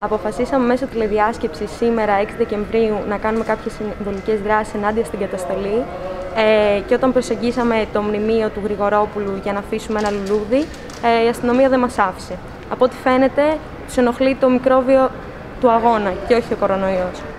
Αποφασίσαμε μέσω τηλεδιάσκεψης σήμερα, 6 Δεκεμβρίου, να κάνουμε κάποιες συμβολικές δράσεις ενάντια στην καταστολή. Και όταν προσεγγίσαμε το μνημείο του Γρηγορόπουλου για να αφήσουμε ένα λουλούδι, η αστυνομία δεν μας άφησε. Από ό,τι φαίνεται, τους ενοχλεί το μικρόβιο του αγώνα και όχι ο κορονοϊός.